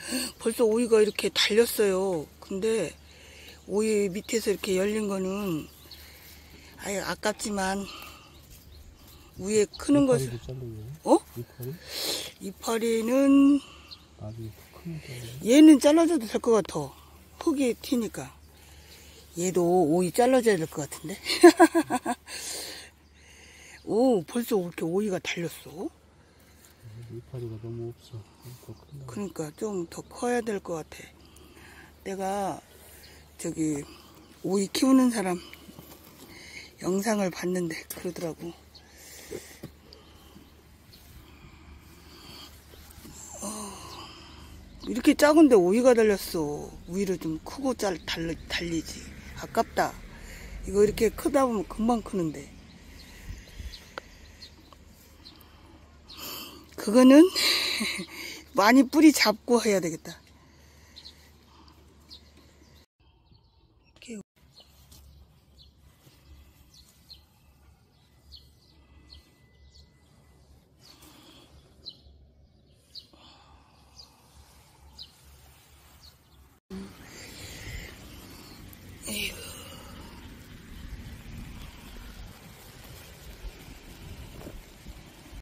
벌써 오이가 이렇게 달렸어요. 근데 오이 밑에서 이렇게 열린 거는 아예 아깝지만 위에 크는 것을 이파리는 얘는 잘라줘도 될 것 같아. 흙이 튀니까. 얘도 오이 잘라줘야 될 것 같은데. 오, 벌써 이렇게 오이가 달렸어. 이파리가 너무 없어. 그러니까 좀 더 커야 될 것 같아. 내가 저기 오이 키우는 사람 영상을 봤는데 그러더라고. 이렇게 작은데 오이가 달렸어. 위로 좀 크고 달리지. 아깝다. 이거 이렇게 크다 보면 금방 크는데. 그거는 많이 뿌리 잡고 해야 되겠다.